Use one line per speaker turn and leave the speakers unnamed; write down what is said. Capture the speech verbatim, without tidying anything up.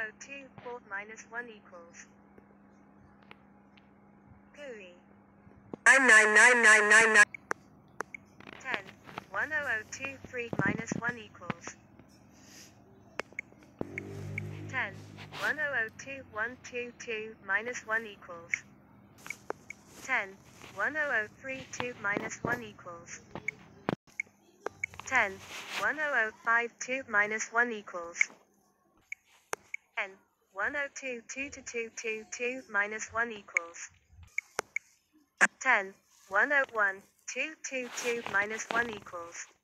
oh two four minus one equals. Gooey.
nine nine nine nine nine nine.
ten. one thousand twenty-three minus one equals. ten. one thousand twenty-one twenty-two minus one equals. ten. one thousand thirty-two minus one equals. ten. one thousand fifty-two minus one equals. ten. one thousand twenty-two twenty-two minus one equals. ten. one thousand one two twenty-two minus one equals.